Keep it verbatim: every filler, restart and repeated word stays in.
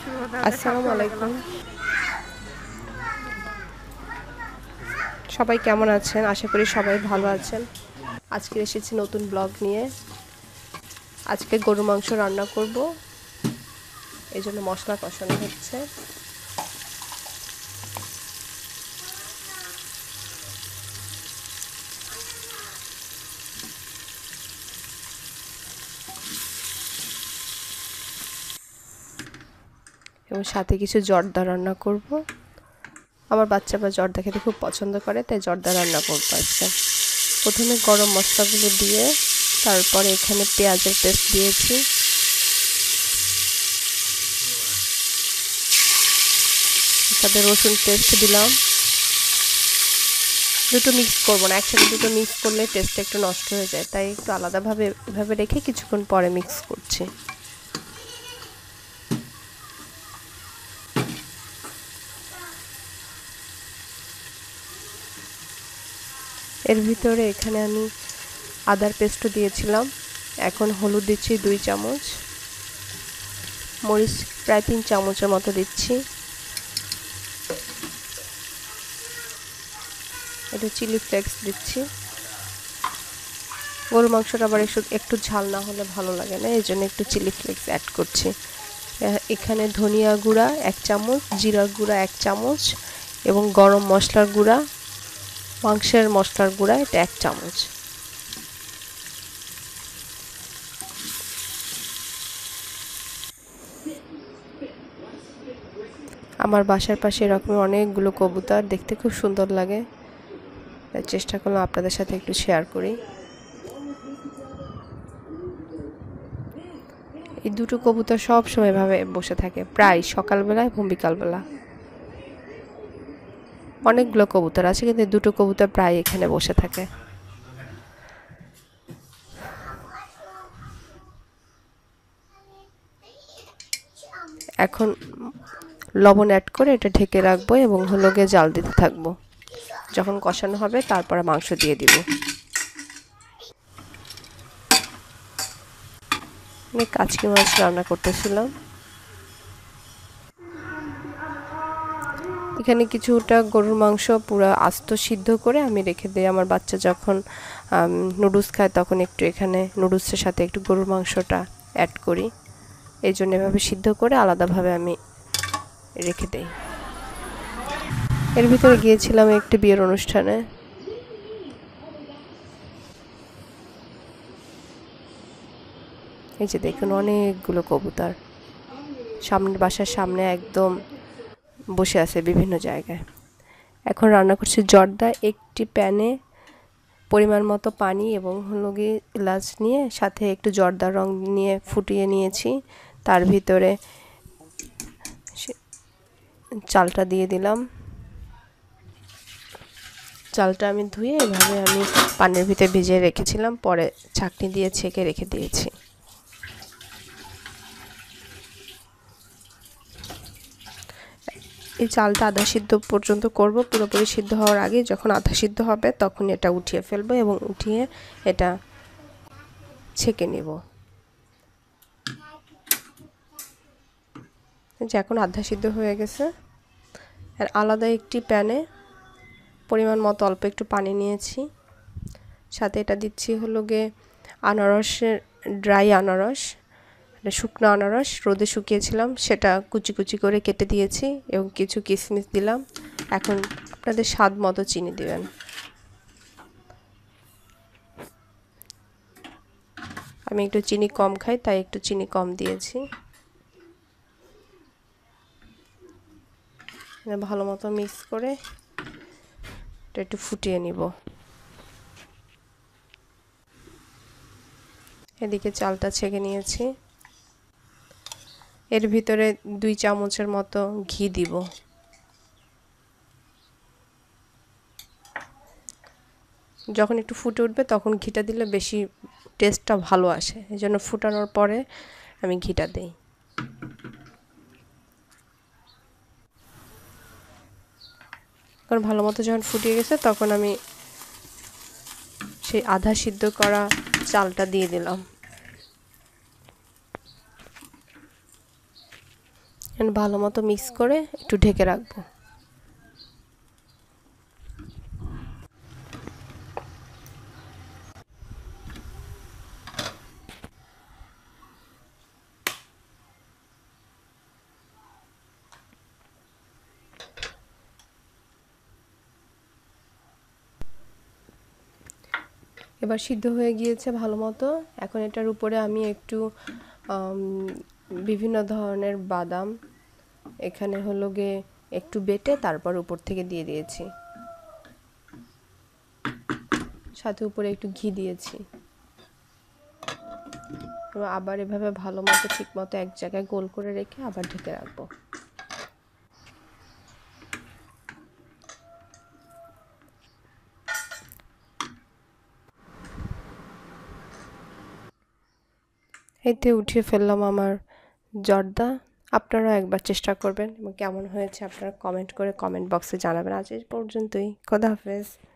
আসসালামু আলাইকুম। সবাই কেমন আছেন? আশা করি সবাই ভালো আছেন। আজকে এসেছি নতুন ব্লগ নিয়ে। আজকে গরু মাংস রান্না করব, এই জন্য মশলা কষানো হচ্ছে। এবং সাথে কিছু জর্দা রান্না করব। আমার বাচ্চারা জর্দা খেতে খুব পছন্দ করে, তাই জর্দা রান্না করব আজকে। প্রথমে গরম মশলাগুলো দিয়ে তারপরে এখানে পেঁয়াজের পেস্ট দিয়েছি, সাথে রসুন পেস্ট দিলাম। দুটো মিক্স করবো না, একসাথে দুটো মিক্স করলে টেস্টটা একটু নষ্ট হয়ে যায়, তাই একটু আলাদাভাবে এভাবে রেখে কিছুক্ষণ পরে মিক্স করছি। এর ভিতরে এখানে আমি আদার পেস্টও দিয়েছিলাম। এখন হলুদ দিচ্ছি দুই চামচ, মরিচ প্রায় তিন চামচের মতো দিচ্ছি, একটু চিলি ফ্লেক্স দিচ্ছি। গরু মাংসটা আবার একটু একটু ঝাল না হলে ভালো লাগে না, এই জন্য একটু চিলি ফ্লেক্স অ্যাড করছি। এখানে ধনিয়া গুঁড়া এক চামচ, জিরা গুঁড়া এক চামচ এবং গরম মশলার গুঁড়া, মাংসের মশলার গুঁড়া এটা এক চামচ। আমার বাসার পাশে এরকম অনেকগুলো কবুতর, দেখতে খুব সুন্দর লাগে, তাই চেষ্টা করলাম আপনাদের সাথে একটু শেয়ার করি। এই দুটো কবুতর সব সময় ভাবে বসে থাকে, প্রায় সকালবেলা এবং বিকালবেলা। অনেকগুলো কবুতর আছে, কিন্তু দুটো কবুতর প্রায় এখানে বসে থাকে। এখন লবণ অ্যাড করে এটা ঢেকে রাখবো এবং হলো গিয়ে জাল দিতে থাকবো। যখন কষানো হবে তারপরে মাংস দিয়ে দিব। আমি কাচকি মাছ রান্না করতেছিলাম। এখানে কিছুটা গরুর মাংস পুরো আস্ত সিদ্ধ করে আমি রেখে দিই। আমার বাচ্চা যখন নুডলস খায় তখন একটু এখানে নুডলসের সাথে একটু গরুর মাংসটা অ্যাড করি, এই জন্য এভাবে সিদ্ধ করে আলাদাভাবে আমি রেখে দিই। এর ভিতরে গিয়েছিলাম একটি বিয়ের অনুষ্ঠানে। এই যে দেখুন অনেকগুলো কবুতর সামনের বাসার সামনে একদম বসে আছে বিভিন্ন জায়গায়। এখন রান্না করছি জর্দা। একটি প্যানে পরিমাণ মতো পানি এবং হলো গিয়ে এলাচ নিয়ে সাথে একটু জর্দা রং নিয়ে ফুটিয়ে নিয়েছি। তার ভিতরে চালটা দিয়ে দিলাম। চালটা আমি ধুয়ে এভাবে আমি পানির ভিতরে ভিজিয়ে রেখেছিলাম, পরে ছাঁকনি দিয়ে ছেঁকে রেখে দিয়েছি। এই চালটা আধা সিদ্ধ পর্যন্ত করব, পুরোপুরি সিদ্ধ হওয়ার আগে যখন আধা সিদ্ধ হবে তখন এটা উঠিয়ে ফেলবো এবং উঠিয়ে এটা ছেঁকে নেব। যে এখন আধা সিদ্ধ হয়ে গেছে। আর আলাদা একটি প্যানে পরিমাণ মতো অল্প একটু পানি নিয়েছি, সাথে এটা দিচ্ছি হলো গিয়ে আনারসের ড্রাই আনারস, শুকনো আনারস রোদে শুকিয়েছিলাম, সেটা কুচি কুচি করে কেটে দিয়েছি এবং কিছু কিশমিশ দিলাম। এখন আপনাদের স্বাদ মতো চিনি দিবেন। আমি একটু চিনি কম খাই, তাই একটু চিনি কম দিয়েছি। ভালো মতো মিক্স করে এটা একটু ফুটিয়ে নিব। এদিকে চালটা ছেঁকে নিয়েছি। এর ভিতরে দুই চামচের মতো ঘি দিব। যখন একটু ফুটে উঠবে তখন ঘিটা দিলে বেশি টেস্টটা ভালো আসে, এই জন্য ফুটানোর পরে আমি ঘিটা দিই। কারণ ভালো মতো যখন ফুটিয়ে গেছে তখন আমি সেই আধা সিদ্ধ করা চালটা দিয়ে দিলাম। ভালো মতো মিক্স করে একটু ঢেকে রাখবো। এবার সিদ্ধ হয়ে গিয়েছে ভালো মতো। এখন এটার উপরে আমি একটু বিভিন্ন ধরনের বাদাম এখানে হলো গিয়ে একটু বেটে তারপর উপর থেকে দিয়ে দিয়েছি, সাথে উপরে একটু ঘি দিয়েছি। আবার এভাবে ভালো মতো ঠিক মতো এক জায়গায় গোল করে রেখে আবার ঢেকে রাখবো। এতে উঠিয়ে ফেললাম আমার জর্দা। আপনারা একবার চেষ্টা করবেন এবং কেমন হয়েছে আপনারা কমেন্ট করে কমেন্ট বক্সে জানাবেন। আজ এই পর্যন্তই। খোদা হাফেজ।